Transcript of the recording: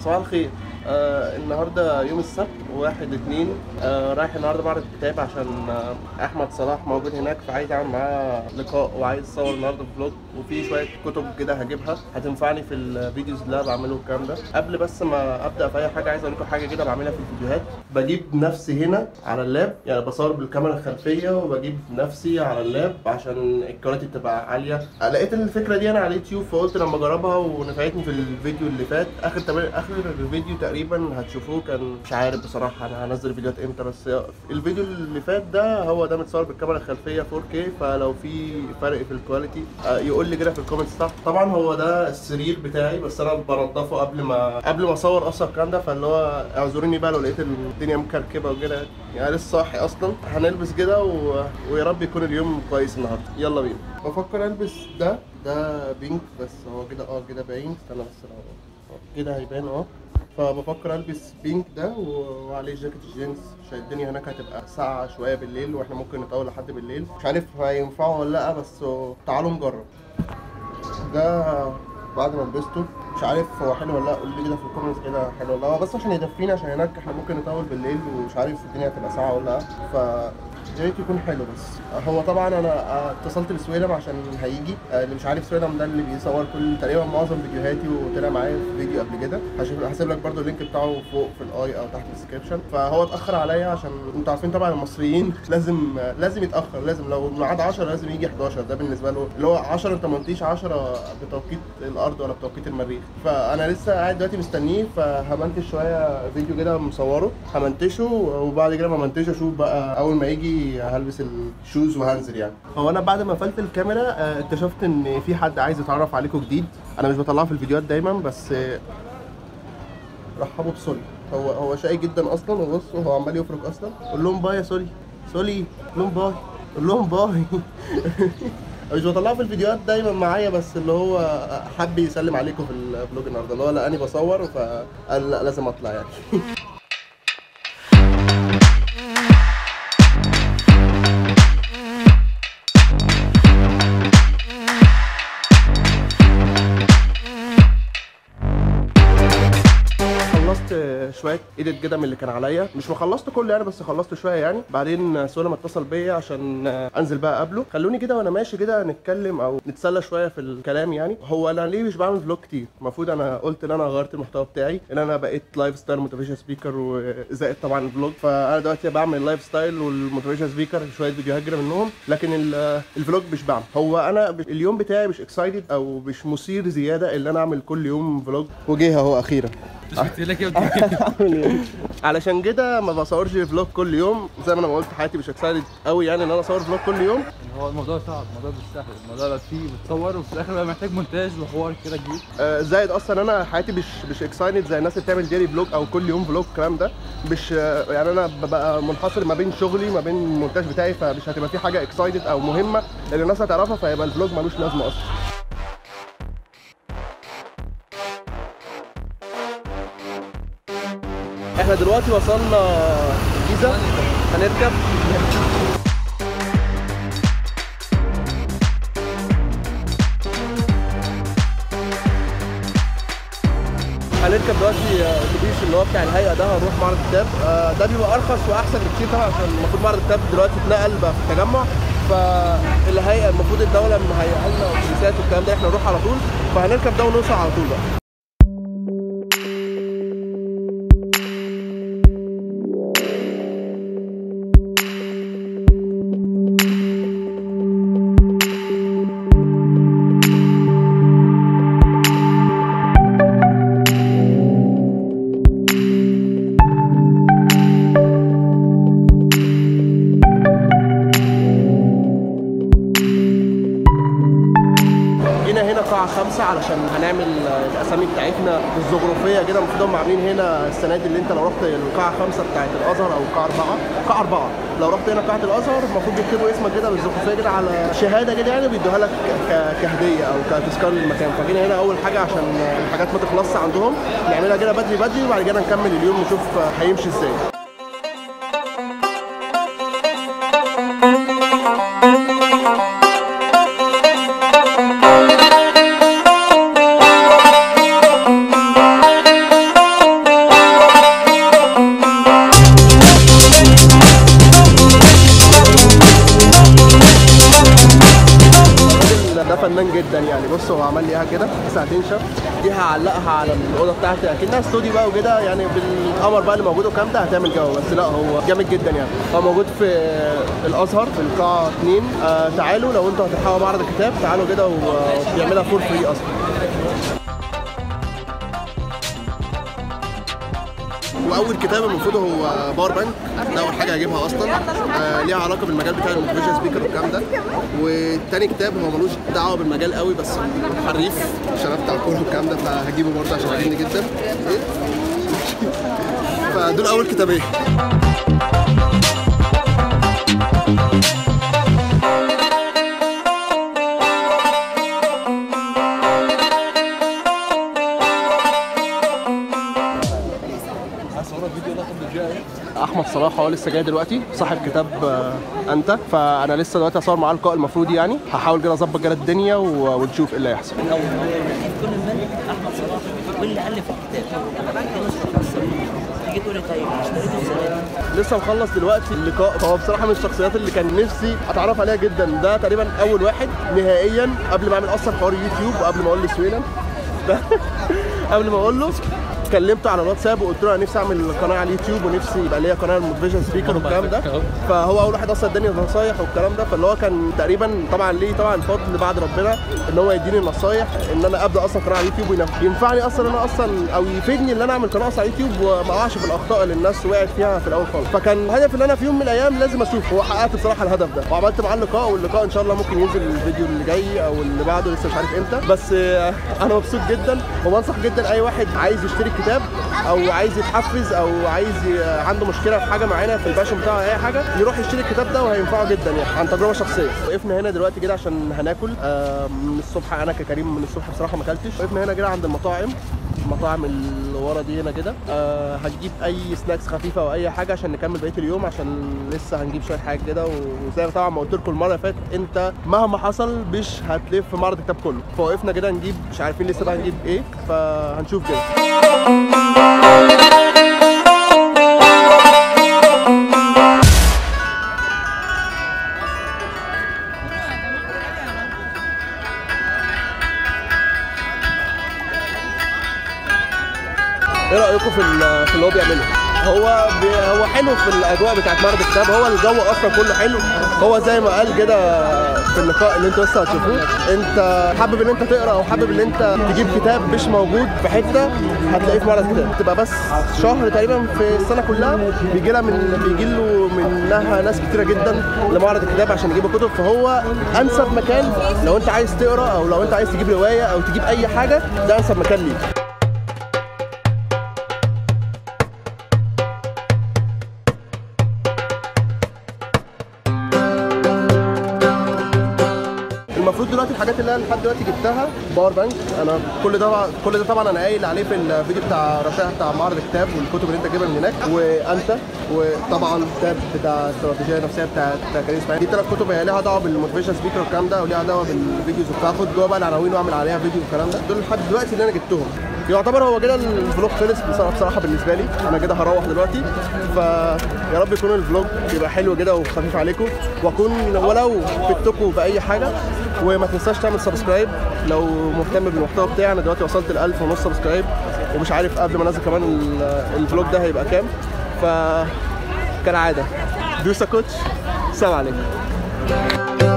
صباح الخير. النهارده يوم السبت 1/2. رايح النهارده معرض الكتاب عشان احمد صلاح موجود هناك، فعايز اعمل معاه لقاء وعايز اصور النهارده فلوج، وفي شويه كتب كده هجيبها هتنفعني في الفيديوز اللي انا بعمله والكلام ده. قبل بس ما ابدا في اي حاجه عايز اقول لكم حاجه كده بعملها في الفيديوهات. بجيب نفسي هنا على اللاب، يعني بصور بالكاميرا الخلفيه وبجيب نفسي على اللاب عشان الكواليتي تبقى عاليه. لقيت الفكره دي انا على اليوتيوب فقلت لما اجربها ونفعتني في الفيديو اللي فات. اخر الفيديو تقريبا هتشوفوه كان مش عارف بصراحه انا هنزل فيديوهات امتى، بس الفيديو اللي فات ده هو ده متصور بالكاميرا الخلفيه 4K، فلو في فرق في الكواليتي يقول لي كده في الكومنتس تحت. طبعا هو ده السرير بتاعي بس انا بنضفه قبل ما اصور اصلا الكلام ده، فاللي هو اعذروني بقى لو لقيت الدنيا مكركبه وكده، يعني لسه صاحي اصلا. هنلبس كده ويا رب يكون اليوم كويس النهارده. يلا بينا. بفكر البس ده بينك، بس هو كده كده باين. استنى بس لو كده هيبان فبفكر البس بينك ده وعليه جاكيت الجينز عشان الدنيا هناك هتبقى ساقعه شويه بالليل واحنا ممكن نطول لحد بالليل. مش عارف هينفعوا ولا لا، بس تعالوا نجرب. ده بعد ما لبسته مش عارف هو حلو ولا لا، قول لي كده في الكومنتس كده حلو ولا لا. هو بس عشان يدفينا، عشان هناك احنا ممكن نطول بالليل ومش عارف الدنيا هتبقى ساقعه ولا لا، يا ريت يكون حلو. بس هو طبعا انا اتصلت بسويلم عشان هيجي. اللي مش عارف سويلم ده اللي بيصور كل تقريبا معظم فيديوهاتي وطلع معايا في فيديو قبل كده. هسيب لك برده اللينك بتاعه فوق في الاي او تحت الديسكربشن. فهو اتاخر عليا عشان انتوا عارفين طبعا المصريين لازم يتاخر، لازم لو الميعاد 10 لازم يجي 11. ده بالنسبه له اللي هو 10 انت ما قلتيش 10 بتوقيت الارض ولا بتوقيت المريخ. فانا لسه قاعد دلوقتي مستنيه، فهمنتج شويه فيديو كده مصوره همنتشه، وبعد كده ما منتجه اشوف بقى اول ما يجي هلبس الشوز وهنزل. يعني هو انا بعد ما قفلت الكاميرا اكتشفت ان في حد عايز يتعرف عليكم جديد. انا مش بطلعه في الفيديوهات دايما، بس رحبوا بسولي. هو شقي جدا اصلا، وبصوا هو عمال يفرك اصلا. قول لهم باي يا سولي. قول لهم باي. قول لهم باي. مش بطلعه في الفيديوهات دايما معايا، بس اللي هو حب يسلم عليكم في الفلوج النهارده، اللي هو لقاني بصور فقال لا لازم اطلع يعني. شويه ايديت كده من اللي كان عليا، مش ما خلصت كله يعني بس خلصت شويه يعني. بعدين سولم اتصل بيا عشان انزل بقى اقابله. خلوني كده وانا ماشي كده نتكلم او نتسلى شويه في الكلام. يعني هو انا ليه مش بعمل فلوج كتير؟ المفروض انا قلت ان انا غيرت المحتوى بتاعي، ان انا بقيت لايف ستايل موتيفيشن سبيكر وزائد طبعا الفلوج. فانا دلوقتي بعمل لايف ستايل والموتيفيشن سبيكر شويه فيديوهات كده منهم، لكن الفلوج مش بعمل. هو انا اليوم بتاعي مش اكسايتد او مش مثير زياده اللي انا اعمل كل يوم فلوج، وجه اهو اخيرا. علشان كده ما بصورش فلوج كل يوم. زي ما انا قلت حياتي مش اكسايتد قوي يعني ان انا اصور فلوج كل يوم. هو الموضوع صعب، الموضوع مش سهل، الموضوع بقى فيه بتصور وفي الاخر بقى محتاج مونتاج وحوار كده كبير. زائد اصلا انا حياتي مش اكسايتد زي الناس اللي بتعمل ديلي فلوج او كل يوم فلوج الكلام ده. مش يعني انا ببقى منحصر ما بين شغلي ما بين المونتاج بتاعي، فمش هتبقى في حاجه اكسايتد او مهمه اللي الناس هتعرفها، فيبقى الفلوج ملوش لازمه اصلا. احنا دلوقتي وصلنا الجيزة، هنركب دلوقتي اتوبيس اللي هو بتاع الهيئة ده. هنروح معرض الكتاب. ده بيبقى ارخص واحسن بكتير طبعا عشان المفروض معرض الكتاب دلوقتي اتنقل بقى في التجمع، فالهيئة المفروض الدولة مهيئة لنا اتوبيسات والكلام ده احنا نروح على طول، فهنركب ده ونوصل على طول بقى. هنا قاعة 5 علشان هنعمل الأسامي بتاعتنا الجغرافية كده. المفروض هم عاملين هنا السنة دي اللي أنت لو رحت القاعة 5 بتاعت الأزهر أو قاعة 4 لو رحت هنا قاعة الأزهر المفروض بيكتبوا اسمك كده بالجغرافية كده على شهادة كده يعني، بيدوها لك كهدية أو كتذكار للمكان. فجينا هنا أول حاجة عشان الحاجات ما تخلصش عندهم نعملها كده بدري وبعد كده نكمل اليوم نشوف هيمشي إزاي. امان جدا يعني. بص هو عمل لي اياها كده ساعتين شف، دي هعلقها على الاوضه بتاعتي اكنها استوديو بقى وكده يعني، بالقمر بقى اللي موجود والكلام ده هتعمل جو. بس لا هو جامد جدا يعني. هو موجود في الازهر في القاعه 2. تعالوا لو انتوا هتلحقوا معرض الكتاب تعالوا كده، وبيعملها فور فري اصلا. واول كتاب المفروض هو باور بانك، ده اول حاجه هجيبها اصلا. ليها علاقه بالمجال بتاع الموتيفيشن سبيكر والكلام ده. والتاني كتاب هو ملوش دعوه بالمجال قوي بس حريف عشان بتاع الكوره والكلام ده، فهجيبه برضه عشان عاجبني جدا. فدول اول كتابين. احمد صلاح هو لسه جاي دلوقتي، صاحب كتاب انت. فانا لسه دلوقتي هصور معاه اللقاء المفروض يعني. هحاول كده اظبط كده الدنيا ونشوف ايه اللي هيحصل. كل من احمد صلاح واللي الف الكتاب كانوا خاصه تيجي تقول لي طيب اشتريته ازاي؟ لسه مخلص دلوقتي اللقاء. فهو بصراحه من الشخصيات اللي كان نفسي اتعرف عليها جدا. ده تقريبا اول واحد نهائيا قبل ما اعمل اصلا حوار يوتيوب، وقبل ما اقول له سويلم قبل ما اقول له كلمته على الواتساب وقلت له انا نفسي اعمل قناه على اليوتيوب ونفسي يبقى ليا قناه موتيفيشن سبيكر والكلام ده. فهو اول واحد اصلا اداني نصايح والكلام ده. فاللي هو كان تقريبا طبعا ليه طبعا فضل بعد ربنا ان هو يديني النصايح ان انا ابدا اصلا قناه على اليوتيوب، ينفعني اصلا انا اصلا او يفيدني ان انا اعمل قناه على اليوتيوب وما اقعش في الاخطاء اللي الناس وقعت فيها في الاول خالص. فكان هدف ان انا في يوم من الايام لازم اشوف. هو حققت بصراحه الهدف ده وعملت معاه اللقاء. واللقاء ان شاء الله ممكن ينزل الفيديو اللي جاي او اللي بعده، لسه مش عارف امتى. بس انا مبسوط جدا وبنصح جدا اي واحد عايز يشتري الكتاب او عايز يتحفز او عايز عنده مشكله في حاجه معينه في الباشن بتاعه اي حاجه، يروح يشتري الكتاب ده وهينفعه جدا يعني عن تجربه شخصيه. وقفنا هنا دلوقتي كده عشان هناكل من الصبح. انا ككريم من الصبح بصراحه ما اكلتش. وقفنا هنا كده عند المطاعم اللي ورا دي هنا كده. هنجيب اي سناكس خفيفه او اي حاجه عشان نكمل بقيه اليوم، عشان لسه هنجيب شويه حاجه كده. وزي طبعا ما قلت لكم المره اللي فاتت، انت مهما حصل مش هتلف في معرض الكتاب كله. فوقفنا كده نجيب، مش عارفين لسه بقى هنجيب ايه، فهنشوف كده. ايه رايكم في اللي هو بيعمله؟ هو حلو في الاجواء بتاعت معرض الكتاب. هو الجو اصلا كله حلو. هو زي ما قال كده في اللقاء اللي انتوا لسه هتشوفوه، انت حابب ان انت تقرا او حابب ان انت تجيب كتاب مش موجود في حته هتلاقيه في معرض الكتاب. تبقى بس شهر تقريبا في السنه كلها بيجي له منها ناس كتيره جدا لمعرض الكتاب عشان يجيبوا كتب. فهو انسب مكان لو انت عايز تقرا او لو انت عايز تجيب روايه او تجيب اي حاجه، ده انسب مكان ليك. المفروض دلوقتي الحاجات اللي انا لحد دلوقتي جبتها باور بانك. انا كل ده طبعا انا قايل عليه في الفيديو بتاع رشاح بتاع معرض الكتاب والكتب اللي انت جايبها من هناك. وانت وطبعا الكتاب بتاع الاستراتيجيه النفسيه بتاع كريم اسماعيل. دي 3 كتب هي ليها دعوه بالموتيفيشن سبيكر والكلام ده، وليها دعوه بالفيديوز وبتاع. خد جوه بقى العناوين واعمل عليها فيديو والكلام ده. دول لحد دلوقتي اللي انا جبتهم. يعتبر هو كده الفلوج خلص بصراحه بالنسبه لي. انا كده هروح دلوقتي. فيا رب يكون الفلوج يبقى حلو كده وخفيف عليكم، واكون ولو فدتكم باي حاجه. وما تنساش تعمل سبسكرايب لو مهتم بالمحتوى بتاعي. انا دلوقتي وصلت ل 1500 سبسكرايب، ومش عارف قبل ما انزل كمان الفلوج ده هيبقى كام. فكالعاده دوسا كوتش، سلام عليكم.